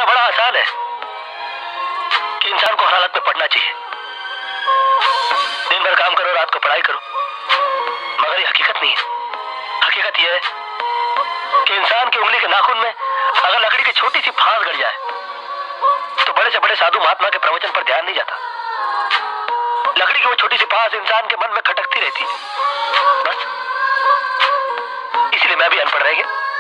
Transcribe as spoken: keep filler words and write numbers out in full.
बड़ा आसान है कि इंसान को हर हालत में पढ़ना चाहिए। दिन भर काम करो, रात को पढ़ाई करो, मगर ये हकीकत नहीं है। हकीकत यह है कि इंसान की उंगली के नाखून में अगर लकड़ी की छोटी सी फांस गड़ जाए तो बड़े से बड़े साधु महात्मा के प्रवचन पर ध्यान नहीं जाता। लकड़ी की वो छोटी सी फांस इंसान के मन में खटकती रहती है। बस इसलिए मैं भी अनपढ़ रह गया।